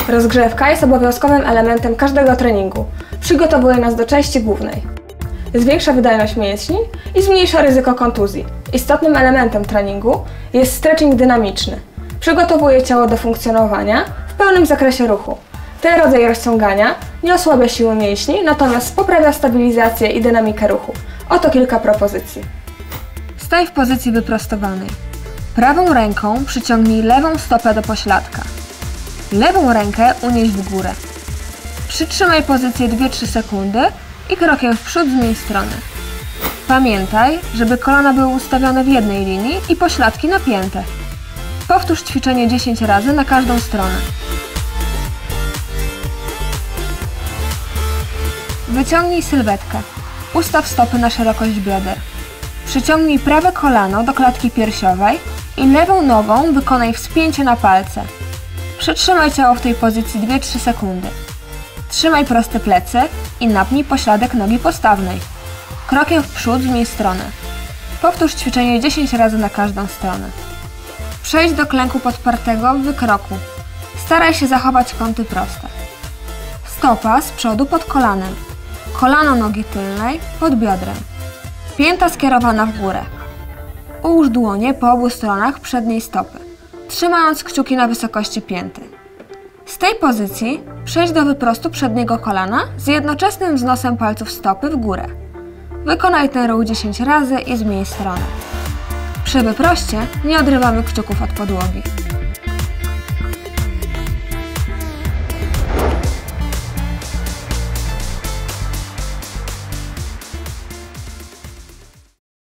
Rozgrzewka jest obowiązkowym elementem każdego treningu. Przygotowuje nas do części głównej. Zwiększa wydajność mięśni i zmniejsza ryzyko kontuzji. Istotnym elementem treningu jest stretching dynamiczny. Przygotowuje ciało do funkcjonowania w pełnym zakresie ruchu. Ten rodzaj rozciągania nie osłabia siły mięśni, natomiast poprawia stabilizację i dynamikę ruchu. Oto kilka propozycji. Staj w pozycji wyprostowanej. Prawą ręką przyciągnij lewą stopę do pośladka. Lewą rękę unieś w górę. Przytrzymaj pozycję 2-3 sekundy i krokiem w przód zmień stronę. Pamiętaj, żeby kolana były ustawione w jednej linii i pośladki napięte. Powtórz ćwiczenie 10 razy na każdą stronę. Wyciągnij sylwetkę. Ustaw stopy na szerokość bioder. Przyciągnij prawe kolano do klatki piersiowej i lewą nogą wykonaj wspięcie na palce. Przytrzymaj ciało w tej pozycji 2-3 sekundy. Trzymaj proste plecy i napnij pośladek nogi postawnej. Krokiem w przód zmień stronę. Powtórz ćwiczenie 10 razy na każdą stronę. Przejdź do klęku podpartego w wykroku. Staraj się zachować kąty proste. Stopa z przodu pod kolanem. Kolano nogi tylnej pod biodrem. Pięta skierowana w górę. Ułóż dłonie po obu stronach przedniej stopy, trzymając kciuki na wysokości pięty. Z tej pozycji przejdź do wyprostu przedniego kolana z jednoczesnym wznosem palców stopy w górę. Wykonaj ten ruch 10 razy i zmień stronę. Przy wyproście nie odrywamy kciuków od podłogi.